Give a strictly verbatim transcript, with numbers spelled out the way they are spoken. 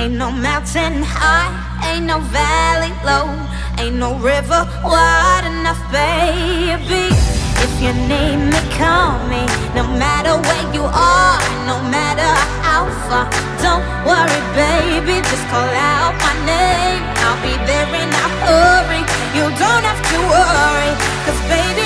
Ain't no mountain high, ain't no valley low, ain't no river wide enough, baby. If you need me, call me. No matter where you are, no matter how far, don't worry, baby, just call out my name. I'll be there in a hurry. You don't have to worry, 'cause baby,